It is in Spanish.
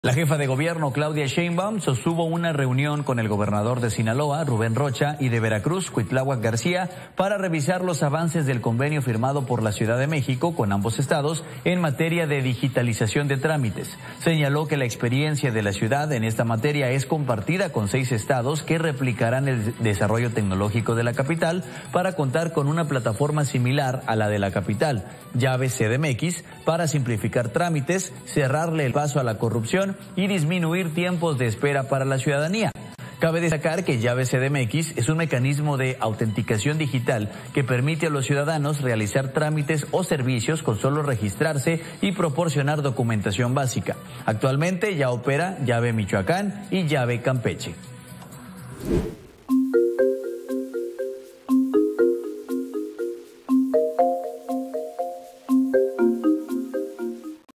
La jefa de gobierno, Claudia Sheinbaum, sostuvo una reunión con el gobernador de Sinaloa, Rubén Rocha, y de Veracruz, Cuitláhuac García, para revisar los avances del convenio firmado por la Ciudad de México con ambos estados en materia de digitalización de trámites. Señaló que la experiencia de la ciudad en esta materia es compartida con 6 estados que replicarán el desarrollo tecnológico de la capital para contar con una plataforma similar a la de la capital, llave CDMX, para simplificar trámites, cerrarle el paso a la corrupción y disminuir tiempos de espera para la ciudadanía. Cabe destacar que Llave CDMX es un mecanismo de autenticación digital que permite a los ciudadanos realizar trámites o servicios con solo registrarse y proporcionar documentación básica. Actualmente ya opera Llave Michoacán y Llave Campeche.